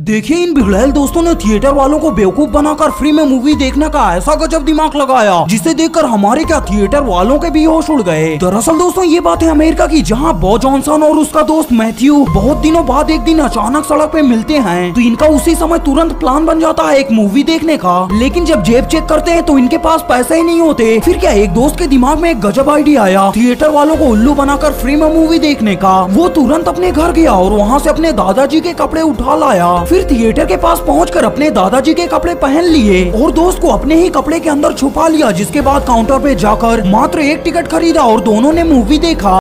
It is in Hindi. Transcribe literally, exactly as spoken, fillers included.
देखिए इन भिड़ैल दोस्तों ने थिएटर वालों को बेवकूफ बनाकर फ्री में मूवी देखने का ऐसा गजब दिमाग लगाया जिसे देखकर हमारे क्या थिएटर वालों के भी होश उड़ गए। दरअसल दोस्तों ये बात है अमेरिका की, जहां बॉ जॉनसन और उसका दोस्त मैथ्यू बहुत दिनों बाद एक दिन अचानक सड़क पे मिलते हैं तो इनका उसी समय तुरंत प्लान बन जाता है एक मूवी देखने का। लेकिन जब जेब चेक करते हैं तो इनके पास पैसे ही नहीं होते। फिर क्या एक दोस्त के दिमाग में एक गजब आइडिया आया थिएटर वालों को उल्लू बनाकर फ्री में मूवी देखने का। वो तुरंत अपने घर गया और वहाँ से अपने दादाजी के कपड़े उठा लाया। फिर थिएटर के पास पहुंचकर अपने दादाजी के कपड़े पहन लिए और दोस्त को अपने ही कपड़े के अंदर छुपा लिया, जिसके बाद काउंटर पे जाकर मात्र एक टिकट खरीदा और दोनों ने मूवी देखा।